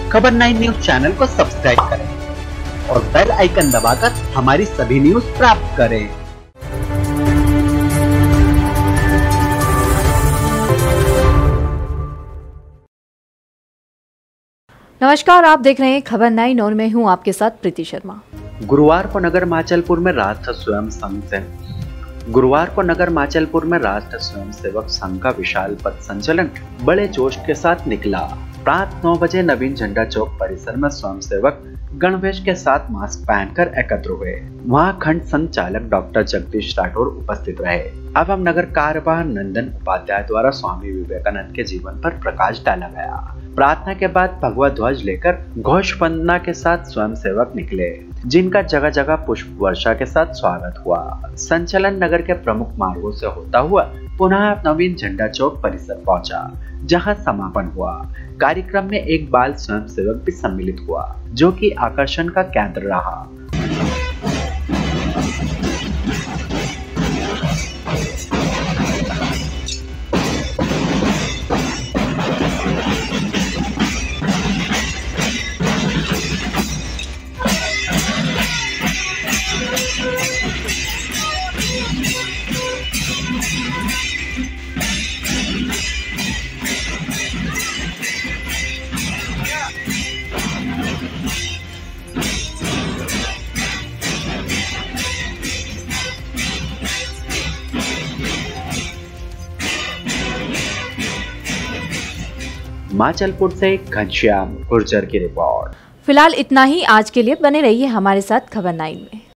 खबर 9 news channel को subscribe करें और बेल आइकन दबाकर हमारी सभी न्यूज प्राप्त करें। नमस्कार, आप देख रहे हैं खबर 9 और मैं हूं आपके साथ प्रीति शर्मा। गुरुवार को नगर माचलपुर में राष्ट्र स्वयं सेवक संघ का विशाल पथ संचलन बड़े जोश के साथ निकला। रात 9 बजे नवीन झंडा चौक परिसर में स्वयंसेवक गणवेश के साथ मास्क पहनकर एकत्र हुए। वहां खंड संचालक डॉक्टर जगदीश राठौर उपस्थित रहे। अब हम नगर कार्यवाह नंदन उपाध्याय द्वारा स्वामी विवेकानंद के जीवन पर प्रकाश डाला गया। प्रार्थना के बाद भगवा ध्वज लेकर घोष वंदना के साथ स्वयंसेवक निकले, जिनका जगह जगह पुष्प वर्षा के साथ स्वागत हुआ। संचलन नगर के प्रमुख मार्गों से होता हुआ पुनः नवीन झंडा चौक परिसर पहुंचा, जहां समापन हुआ। कार्यक्रम में एक बाल स्वयंसेवक भी सम्मिलित हुआ, जो कि आकर्षण का केंद्र रहा। माचलपुर से घनश्याम गुर्जर की रिपोर्ट। फिलहाल इतना ही। आज के लिए बने रहिए हमारे साथ खबर 9 में।